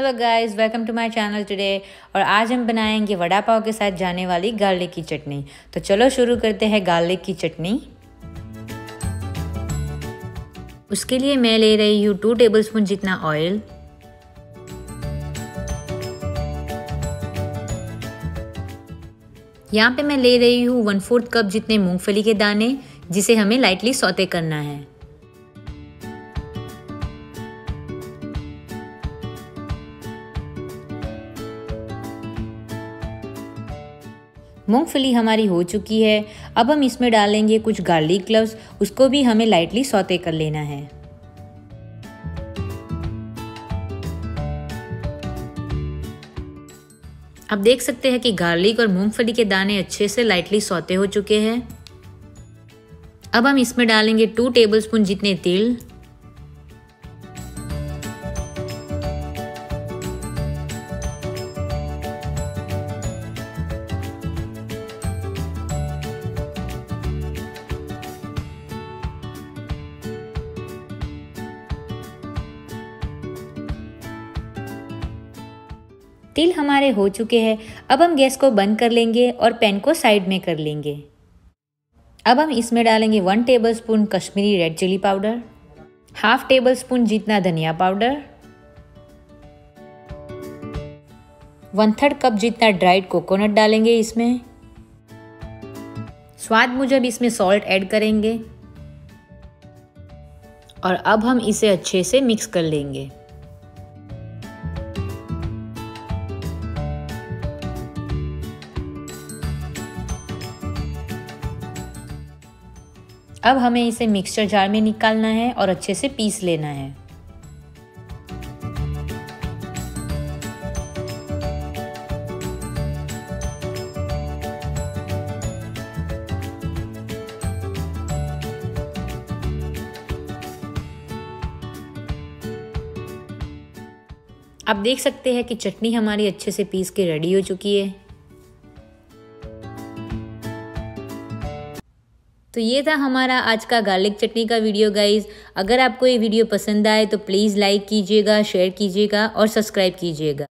Hello guys, welcome to my channel today. और आज हम बनाएंगे वड़ा पाव के साथ जाने वाली गार्लिक की चटनी। तो चलो शुरू करते हैं गार्लिक की चटनी। उसके लिए मैं ले रही हूँ 2 टेबलस्पून जितना ऑयल, यहाँ पे मैं ले रही हूँ 1/4 कप जितने मूंगफली के दाने, जिसे हमें लाइटली सौते करना है। मूंगफली हमारी हो चुकी है। अब हम इसमें डालेंगे कुछ गार्लिक क्लव्स, उसको भी हमें लाइटली सौते कर लेना है। अब देख सकते हैं कि गार्लिक और मूंगफली के दाने अच्छे से लाइटली सौते हो चुके हैं। अब हम इसमें डालेंगे 2 टेबलस्पून जितने तिल, तिल हमारे हो चुके हैं। अब हम गैस को बंद कर लेंगे और पैन को साइड में कर लेंगे। अब हम इसमें डालेंगे 1 tablespoon Kashmiri red chilli powder, 1/2 tablespoon जितना धनिया पाउडर, 1/3 कप जितना ड्राइड कोकोनट डालेंगे इसमें। स्वाद मुजब इसमें सॉल्ट ऐड करेंगे और अब हम इसे अच्छे से मिक्स कर लेंगे। अब हमें इसे मिक्सचर जार में निकालना है और अच्छे से पीस लेना है। आप देख सकते हैं कि चटनी हमारी अच्छे से पीस के रेडी हो चुकी है। तो ये था हमारा आज का गार्लिक चटनी का वीडियो गाइज। अगर आपको ये वीडियो पसंद आए तो प्लीज़ लाइक कीजिएगा, शेयर कीजिएगा और सब्सक्राइब कीजिएगा।